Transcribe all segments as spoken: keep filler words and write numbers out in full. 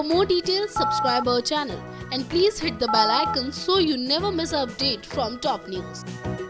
For more details, subscribe our channel and please hit the bell icon so you never miss an update from top news.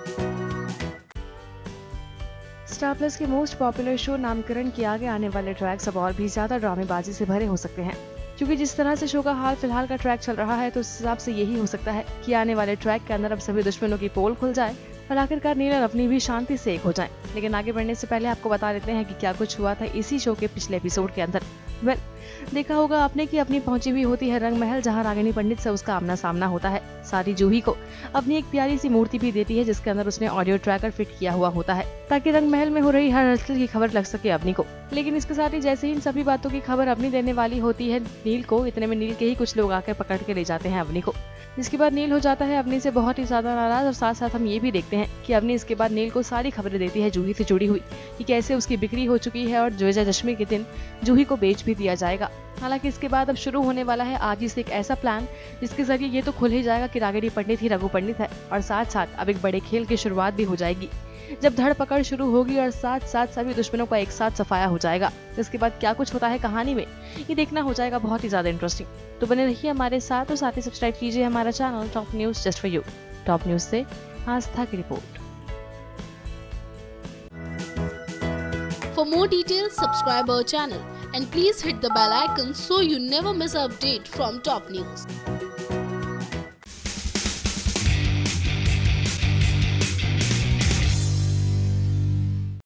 Star Plus के most popular show Naamkaran के आगे आने वाले tracks अब और भी ज्यादा ड्रामेबाजी से भरे हो सकते हैं, क्योंकि जिस तरह से शो का हाल फिलहाल का ट्रैक चल रहा है तो उस हिसाब से यही हो सकता है कि आने वाले ट्रैक के अंदर अब सभी दुश्मनों की पोल खुल जाए और आखिरकार नील और अपनी भी शांति से एक हो जाए। लेकिन आगे बढ़ने से पहले आपको बता देते हैं कि क्या कुछ हुआ था इसी शो के पिछले एपिसोड के अंदर। वेल देखा होगा आपने कि अपनी पहुंची हुई होती है रंग महल, जहां रागिनी पंडित से उसका आमना सामना होता है। सारी जूही को अपनी एक प्यारी सी मूर्ति भी देती है जिसके अंदर उसने ऑडियो ट्रैकर फिट किया हुआ होता है ताकि रंग महल में हो रही हर हलचल की खबर लग सके अपनी को। लेकिन इसके साथ ही जैसे ही इन सभी बातों की खबर अपनी देने वाली होती है नील को, इतने में नील के ही कुछ लोग आकर पकड़ के ले जाते हैं अवनी को, जिसके बाद नील हो जाता है अवनी से बहुत ही ज्यादा नाराज। और साथ साथ हम ये भी देखते हैं कि अवनी इसके बाद नील को सारी खबरें देती है जूही से जुड़ी हुई कि कैसे उसकी बिक्री हो चुकी है और विजयादशमी के दिन जूही को बेच भी दिया जाएगा। हालांकि इसके बाद अब शुरू होने वाला है आज ही से एक ऐसा प्लान जिसके जरिए ये तो खुल ही जाएगा कि रागिनी पंडित ही रघु पंडित है, और साथ साथ अब एक बड़े खेल की शुरुआत भी हो जाएगी जब धड़ पकड़ शुरू होगी और साथ साथ सभी दुश्मनों का एक साथ सफाया हो जाएगा। इसके बाद क्या कुछ होता है कहानी में ये देखना हो जाएगा बहुत ही ज्यादा इंटरेस्टिंग। तो बने रहिए हमारे साथ और साथ ही सब्सक्राइब कीजिए हमारा channel top news just for you. Top news से आस्था की रिपोर्ट। For more details, subscribe our channel and please hit the bell icon so you never miss an update from top news.